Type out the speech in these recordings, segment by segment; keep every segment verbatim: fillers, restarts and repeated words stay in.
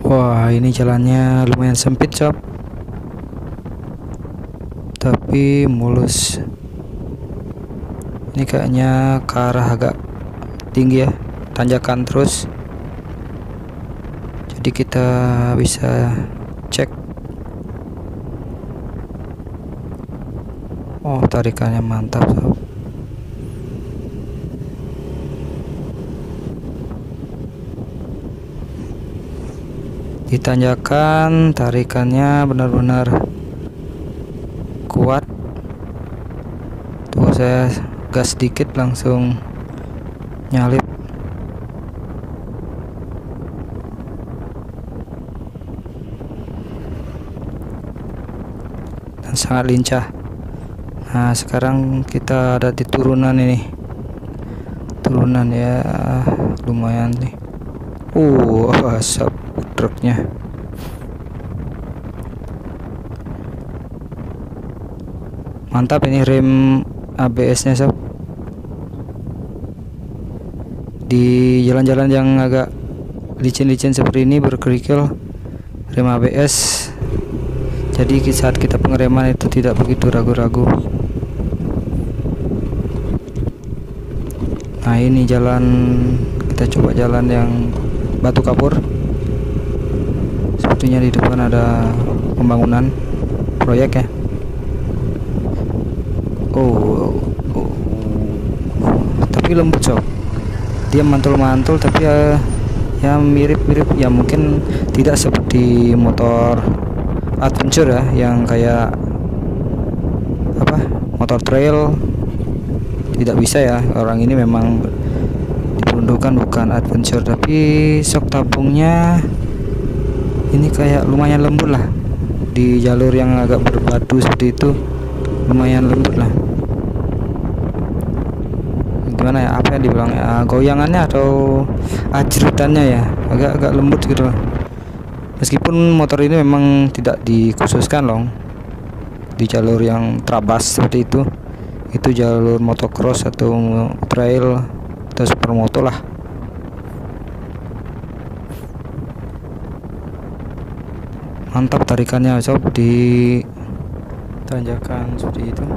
Wah, ini jalannya lumayan sempit sob, tapi mulus. Ini kayaknya ke arah agak tinggi ya, tanjakan terus. Jadi kita bisa cek. Oh, tarikannya mantap sob. Di tanjakan tarikannya benar-benar kuat. Tuh, saya gas sedikit langsung nyalip. Dan sangat lincah. Nah, sekarang kita ada di turunan ini. Turunan ya, lumayan nih. Uh, asap truknya. Mantap ini rem A B S nya sob. Di jalan-jalan yang agak licin-licin seperti ini berkerikil, rem A B S, jadi saat kita pengereman itu tidak begitu ragu-ragu. Nah, ini jalan, kita coba jalan yang batu kapur. Sepertinya di depan ada pembangunan proyek ya. Oh, oh. Tapi lembut sob, dia mantul-mantul, tapi ya, ya mirip-mirip ya, mungkin tidak seperti motor adventure ya, yang kayak apa, motor trail. Tidak bisa ya, orang ini memang diperuntukkan bukan adventure. Tapi sok tabungnya ini kayak lumayan lembut lah, di jalur yang agak berbatu seperti itu lumayan lembut lah. Gimana ya, apa yang dibilang ya, goyangannya atau ajrutannya ya, agak-agak lembut gitu loh. Meskipun motor ini memang tidak dikhususkan loh di jalur yang trabas seperti itu. Itu jalur motocross atau trail atau supermoto lah. Mantap tarikannya sob di tanjakan seperti itu.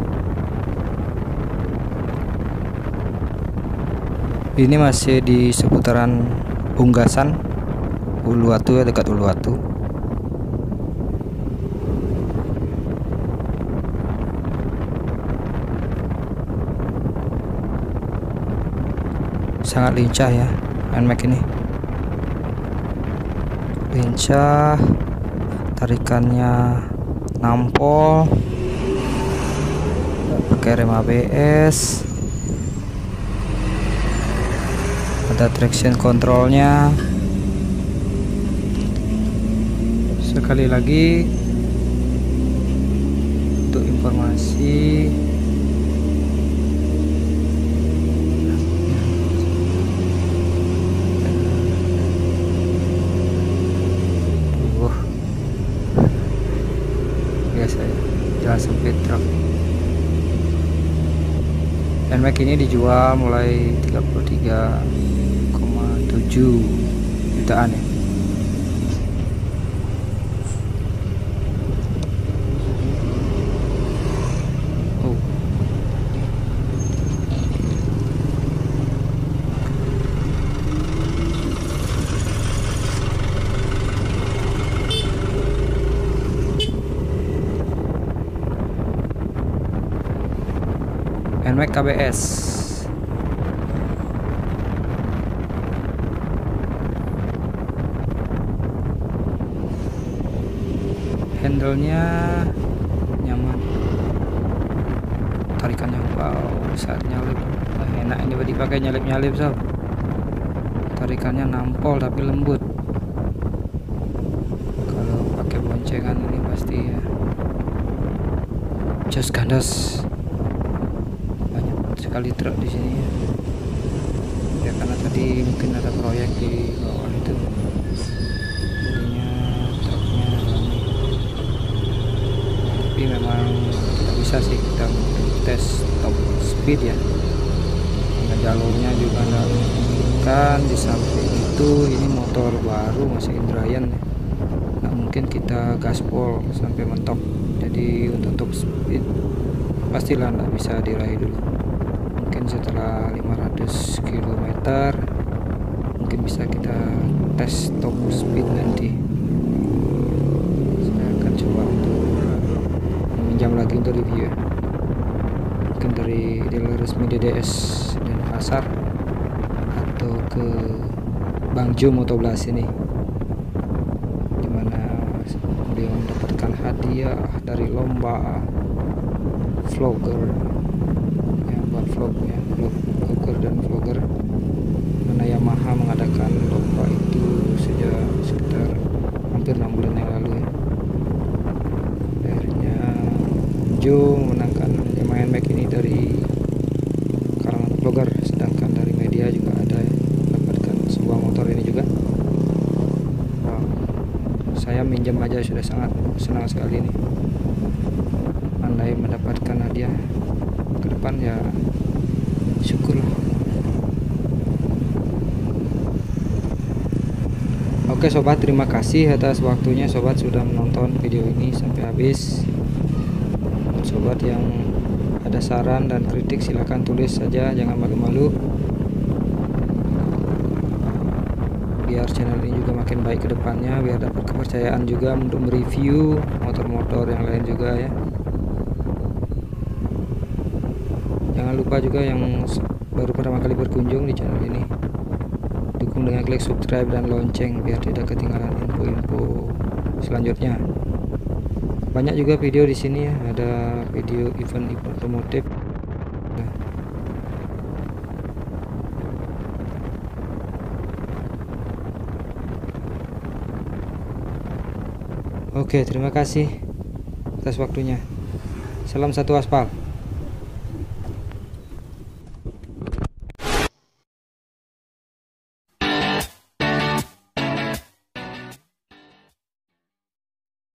Ini masih di seputaran Unggasan, Uluwatu ya, dekat Uluwatu. Sangat lincah ya Nmax ini, lincah, tarikannya nampol, pakai rem A B S, ada traction controlnya. Sekali lagi untuk informasi, biasa ya, jalan sempit truk. Nmax ini dijual mulai tiga puluh tiga koma tujuh jutaan ya. Oh. Nmax K B S. Handle-nya nyaman, tarikannya wow saat nyalip. Nah, enak ini dipakai nyalip-nyalip sob. Tarikannya nampol tapi lembut. Kalau pakai boncengan ini pasti ya jos gandos. Sekali truk di sini ya. Ya karena tadi mungkin ada proyek di bawah itu, jadinya truknya rame. Tapi memang tidak bisa sih kita tes top speed ya, karena jalurnya juga ada kan. Di samping itu ini motor baru masih Indrayan ya. nggak mungkin kita gaspol sampai mentok. Jadi untuk top speed pastilah nggak bisa diraih dulu. Mungkin setelah lima ratus kilometer mungkin bisa kita tes top speed nanti. Saya akan coba untuk meminjam lagi untuk review ya. Mungkin dari dealer resmi D D S dan pasar atau ke Bang Jo Motoblast ini, dimana beliau mendapatkan hadiah dari lomba vlogger ya, buat vlognya, vlogger dan vlogger, mana Yamaha mengadakan lomba itu sejak sekitar hampir enam bulan yang lalu ya. Akhirnya Jo menangkan Yamaha N MAX ini dari kalangan vlogger, sedangkan dari media juga ada ya, mendapatkan sebuah motor ini juga. Wow, saya minjam aja sudah sangat senang sekali nih. Andai mendapatkan hadiah ke depan ya syukurlah. Oke sobat, terima kasih atas waktunya sobat sudah menonton video ini sampai habis. Buat sobat yang ada saran dan kritik silahkan tulis saja, jangan malu-malu, biar channel ini juga makin baik ke depannya, biar dapat kepercayaan juga untuk mereview motor-motor yang lain juga ya. Jangan lupa juga yang baru pertama kali berkunjung di channel ini, dukung dengan klik subscribe dan lonceng biar tidak ketinggalan info-info selanjutnya. Banyak juga video di sini ya, ada video event otomotif. Nah. Oke, terima kasih atas waktunya. Salam satu aspal.